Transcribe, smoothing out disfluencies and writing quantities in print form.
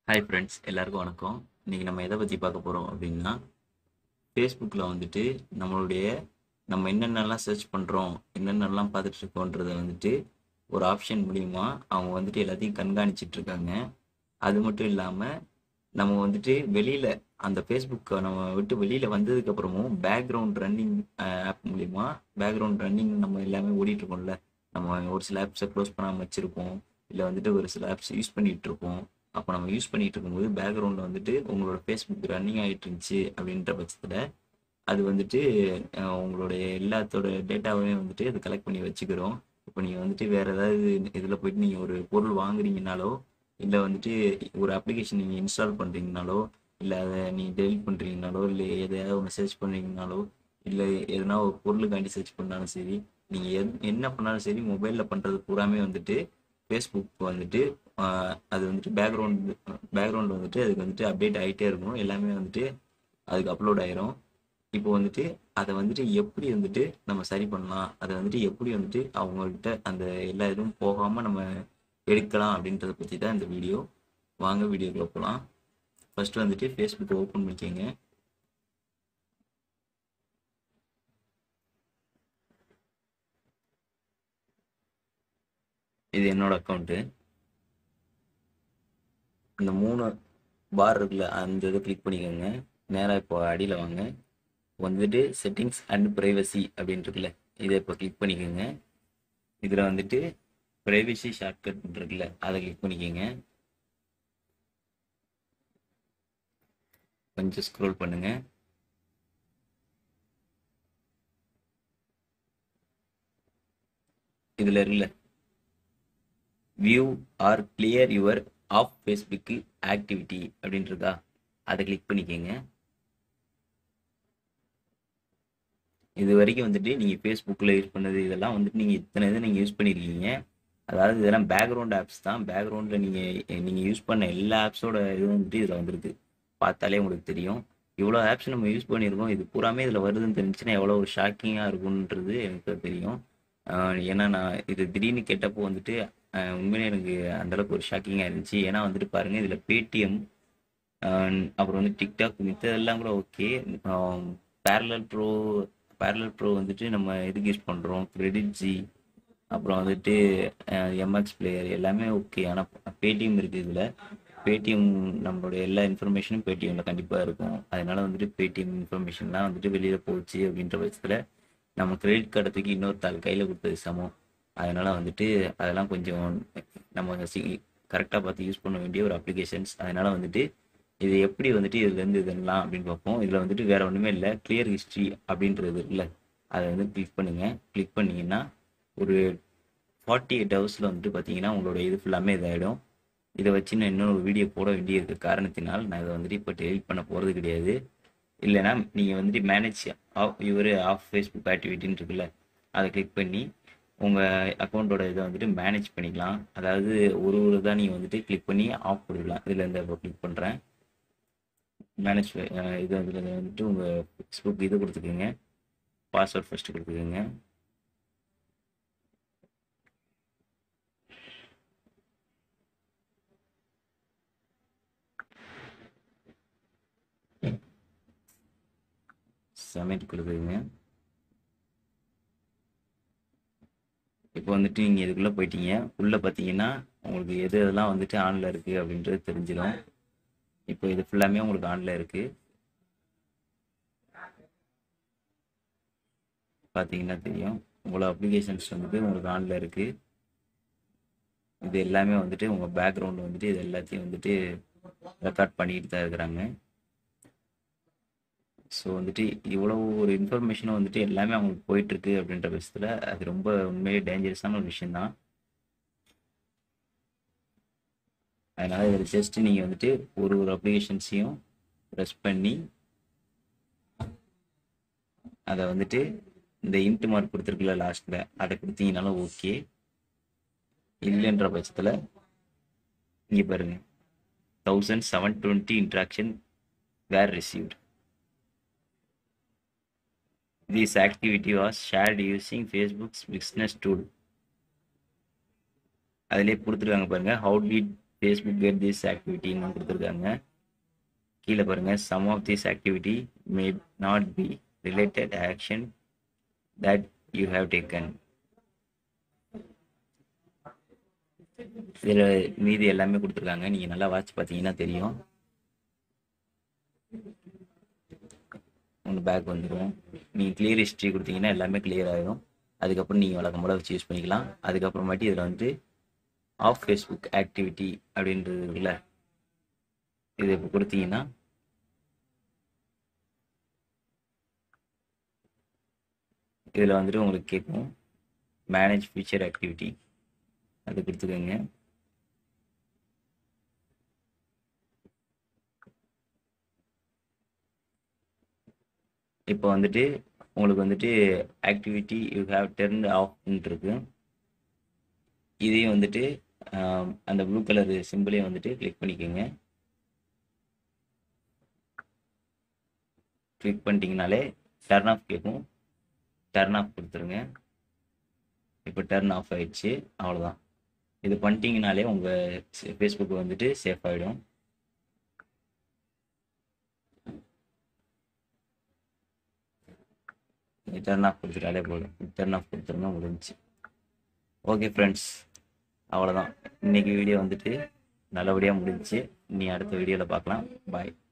Hi friends, எல்லாருக்கும் வணக்கம். இன்னைக்கு நம்ம எதை பற்றி பார்க்க போகிறோம் அப்படின்னா, ஃபேஸ்புக்கில் வந்துட்டு நம்மளுடைய நம்ம என்னென்னலாம் சர்ச் பண்ணுறோம், என்னென்னலாம் பார்த்துட்டு இருக்கோன்றத வந்துட்டு ஒரு ஆப்ஷன் மூலிமா அவங்க வந்துட்டு எல்லாத்தையும் கண்காணிச்சிட்டு இருக்காங்க. அது மட்டும் இல்லாமல் நம்ம வந்துட்டு வெளியில் அந்த ஃபேஸ்புக்கை நம்ம விட்டு வெளியில் வந்ததுக்கப்புறமும் பேக்ரவுண்ட் ரன்னிங் ஆப் மூலிமா பேக்ரவுண்ட் ரன்னிங் நம்ம எல்லாமே ஓடிட்டுருக்கோம்ல. நம்ம ஒரு சில ஆப்ஸை க்ளோஸ் பண்ணாமல் வச்சுருப்போம், இல்லை வந்துட்டு ஒரு சில ஆப்ஸ் யூஸ் பண்ணிகிட்டு இருப்போம். அப்போ நம்ம யூஸ் பண்ணிட்டு இருக்கும்போது பேக்ரவுண்டில் வந்துட்டு உங்களோட ஃபேஸ்புக் ரன்னிங் ஆகிட்டு இருந்துச்சு அப்படின்ற பட்சத்தில் அது வந்துட்டு உங்களுடைய எல்லாத்தோட டேட்டாவையும் வந்துட்டு அது கலெக்ட் பண்ணி வச்சுக்கிறோம். இப்போ நீங்கள் வந்துட்டு வேறு ஏதாவது இதில் போயிட்டு நீங்கள் ஒரு பொருள் வாங்குறீங்கனாலோ, இல்லை வந்துட்டு ஒரு அப்ளிகேஷன் நீங்கள் இன்ஸ்டால் பண்ணுறீங்கனாலோ, இல்லை அதை நீங்கள் டெலிட் பண்ணுறீங்கனாலோ, இல்லை எதையாவது ஒன்று சர்ச் பண்ணுறீங்கனாலோ, இல்லை எதனா ஒரு பொருளுக்காண்டி சர்ச் பண்ணாலும் சரி, நீங்கள் என்ன பண்ணாலும் சரி மொபைலில் பண்ணுறது பூராமே வந்துட்டு ஃபேஸ்புக் வந்துட்டு அது வந்துட்டு பேக்ரவுண்ட் வந்துட்டு அதுக்கு வந்துட்டு அப்டேட் ஆகிட்டே இருக்கும். எல்லாமே வந்துட்டு அதுக்கு அப்லோட் ஆயிரும். இப்போ வந்துட்டு அதை வந்துட்டு எப்படி வந்துட்டு நம்ம சரி பண்ணலாம், அதை வந்துட்டு எப்படி வந்துட்டு அவங்கள்ட்ட அந்த எல்லா இதுவும் போகாமல் நம்ம எடுக்கலாம் அப்படின்றத பற்றி தான் இந்த வீடியோ. வாங்க வீடியோக்குள்ள போகலாம். ஃபர்ஸ்ட் வந்துட்டு ஃபேஸ்புக்கை ஓப்பன் பண்ணிக்கோங்க. இது என்னோட அக்கௌண்ட்டு. அந்த 3 பார் இருக்குல்ல, அந்த இதை கிளிக் பண்ணிக்கோங்க. நேராக இப்போ அடியில் வாங்க. வந்துட்டு செட்டிங்ஸ் அண்ட் ப்ரைவசி அப்படின்னு இருக்குல்ல, இதை இப்போ கிளிக் பண்ணிக்கோங்க. இதில் வந்துட்டு ப்ரைவசி ஷார்ட்கட் இருக்குல்ல, அதை கிளிக் பண்ணிக்கோங்க. கொஞ்சம் ஸ்க்ரோல் பண்ணுங்க. இதில் இருக்குல்ல view or clear your off Facebook activity அப்படின்றதா, அதை கிளிக் பண்ணிக்கோங்க. இது வரைக்கும் வந்துட்டு நீங்கள் ஃபேஸ்புக்கில் யூஸ் பண்ணது இதெல்லாம் வந்துட்டு நீங்கள் இத்தனை இதை நீங்கள் யூஸ் பண்ணியிருக்கீங்க. அதாவது இதெல்லாம் பேக்ரவுண்ட் ஆப்ஸ் தான். பேக்ரவுண்டில் நீங்கள் யூஸ் பண்ண எல்லா ஆப்ஸோட இது வந்துட்டு இதில் வந்துருக்கு. பார்த்தாலே உங்களுக்கு தெரியும். இவ்வளோ ஆப்ஸ் நம்ம யூஸ் பண்ணியிருக்கோம், இது பூராமே இதில் வருதுன்னு தெரிஞ்சுன்னா எவ்வளோ ஒரு ஷாக்கிங்காக இருக்குன்றது எனக்கு தெரியும். ஏன்னா நான் இது திடீர்னு கேட்டப்போ வந்துட்டு உண்மையிலே எனக்கு அந்தளவுக்கு ஒரு ஷாக்கிங்காக இருந்துச்சு. ஏன்னா வந்துட்டு பாருங்கள், இதில் பேடிஎம், அப்புறம் வந்து டிக்டாக், மித்ததெல்லாம் கூட okay. Parallel bro parallel bro வந்துட்டு நம்ம எதுக்கு யூஸ் பண்ணுறோம், கிரெடிட் ஜி, அப்புறம் வந்துட்டு எம்எக்ஸ் பிளேயர் எல்லாமே ஓகே. ஆனால் பேடிஎம் இருக்குது இதில். பேடிஎம் நம்மளோட எல்லா இன்ஃபர்மேஷனும் பேடிஎம்மில் கண்டிப்பாக இருக்கும். அதனால வந்துட்டு பேடிஎம் இன்ஃபர்மேஷன்லாம் வந்துட்டு வெளியில் போச்சு அப்படின்ற பட்சத்தில் நம்ம கிரெடிட் கார்டை தூக்கி இன்னொரு தாள் கையில் கொடுத்தது சமம். அதனால் வந்துட்டு அதெல்லாம் கொஞ்சம் நம்ம கரெக்டாக பார்த்து யூஸ் பண்ண வேண்டிய ஒரு அப்ளிகேஷன்ஸ். அதனால் வந்துட்டு இது எப்படி வந்துட்டு இதுலேருந்து இதெல்லாம் அப்படின்னு பார்ப்போம். இதில் வந்துட்டு வேறு ஒன்றுமே இல்லை, கிளியர் ஹிஸ்ட்ரி அப்படின்றது இல்லை. அதை வந்து கிளிக் பண்ணுங்கள். கிளிக் பண்ணிங்கன்னா ஒரு 48 ஹவர்ஸில் வந்துட்டு பார்த்தீங்கன்னா உங்களோட இது ஃபுல்லாமே இதாகிடும். இதை வச்சு நான் இன்னொரு வீடியோ போட வேண்டிய காரணத்தினால் நான் இதை வந்துட்டு இப்போ டெலிட் பண்ண போகிறது கிடையாது. இல்லைனா நீங்கள் வந்துட்டு மேனேஜ் ஆஃப் ஃபேஸ்புக் ஆக்டிவிட்டின்னு இருக்குல்ல, அதை கிளிக் பண்ணி உங்கள் அக்கௌண்ட்டோட இதை வந்துட்டு மேனேஜ் பண்ணிக்கலாம். அதாவது ஒரு தான் நீங்கள் வந்துட்டு கிளிக் பண்ணி ஆஃப் பண்ணிடலாம். இதில் இந்த இப்போ கிளிக் பண்ணுறேன் மேனேஜ். இது அதில் வந்துட்டு உங்கள் ஃபேஸ்புக் இது கொடுத்துக்கோங்க. பாஸ்வேர்ட் ஃபஸ்ட்டு கொடுத்துக்கோங்க. சப்மிட் கொடுக்குறீங்க. இப்போ வந்துட்டு நீங்கள் இதுக்குள்ளே போயிட்டீங்க. உள்ளே பார்த்தீங்கன்னா உங்களுக்கு எது எதெல்லாம் வந்துட்டு ஆனில் இருக்குது அப்படின்றது தெரிஞ்சிடும். இப்போ இது ஃபுல்லாமே உங்களுக்கு ஆனில் இருக்குது. பார்த்தீங்கன்னா தெரியும், உங்களோட அப்ளிகேஷன்ஸ் வந்துட்டு உங்களுக்கு ஆனில் இருக்குது. இது எல்லாமே வந்துட்டு உங்கள் பேக்ரவுண்ட் வந்துட்டு இது எல்லாத்தையும் வந்துட்டு ரெக்கார்ட் பண்ணிக்கிட்டு தான் இருக்கிறாங்க. ஸோ வந்துட்டு இவ்வளோ ஒரு இன்ஃபர்மேஷனும் வந்துட்டு எல்லாமே அவங்களுக்கு போயிட்டுருக்கு அப்படின்ற பட்சத்தில் அது ரொம்ப உண்மையிலே டேஞ்சரஸான ஒரு விஷயந்தான். அதனால் இதில் ஜஸ்ட் நீங்கள் வந்துட்டு ஒரு அப்ளிகேஷன்ஸையும் ப்ரெஸ் பண்ணி அதை வந்துட்டு இந்த இன்ட் மார்க் கொடுத்துருக்குல்ல லாஸ்ட்டில், அதை கொடுத்தீங்கனாலும் ஓகே. இல்லைன்ற பட்சத்தில் இங்கே பாருங்கள், 1720 interaction were received. This activity was shared using Facebook's business tool. அதிலே கொடுத்துருக்காங்க பாருங்கள், how did Facebook get this ஆக்டிவிட்டின்னு கொடுத்துருக்காங்க. கீழே பாருங்கள், some of this activity may not be related action that you have taken. இதில் மீதி எல்லாமே கொடுத்துருக்காங்க, நீங்கள் நல்லா வாட்ச் பார்த்தீங்கன்னா தெரியும். உங்கள் பேக் வந்துடும். நீங்கள் கிளியர் ஹிஸ்ட்ரி கொடுத்தீங்கன்னா எல்லாமே கிளியர் ஆகிடும். அதுக்கப்புறம் நீங்கள் வழக்கம் போல் வச்சு யூஸ் பண்ணிக்கலாம். அதுக்கப்புறமாட்டி இதில் வந்து ஆஃப் ஃபேஸ்புக் ஆக்டிவிட்டி அப்படின்றது இருக்குல்ல, இது இப்போ கொடுத்தீங்கன்னா இதில் வந்துட்டு உங்களுக்கு கேட்கும் மேனேஜ் ஃபியூச்சர் ஆக்டிவிட்டி, அது கொடுத்துக்கோங்க. இப்போ வந்துட்டு உங்களுக்கு வந்துட்டு ஆக்டிவிட்டி யூ ஹேவ் டர்ன்ட் ஆஃப்னு இருக்கு. இதையும் வந்துட்டு அந்த ப்ளூ கலர் சிம்பிளையும் வந்துட்டு கிளிக் பண்ணிக்கோங்க. கிளிக் பண்ணிட்டீங்கனாலே டர்ன் ஆஃப் கேட்கும், டர்ன் ஆஃப் கொடுத்துருங்க. இப்போ டர்ன் ஆஃப் ஆயிடுச்சு, அவ்வளோதான். இது பண்ணிட்டீங்கனாலே உங்கள் ஃபேஸ்புக் வந்துட்டு சேஃப் ஆகிடும். டர்ன் ஆஃப் கொடுத்துட்டாலே போதும். டர்ன் ஆஃப் கொடுத்துருங்க, முடிஞ்சிச்சு. ஓகே ஃப்ரெண்ட்ஸ், அவ்வளோதான். இன்றைக்கி வீடியோ வந்துட்டு நல்லபடியாக முடிஞ்சிச்சு. நீ அடுத்த வீடியோவில் பார்க்கலாம். பாய்.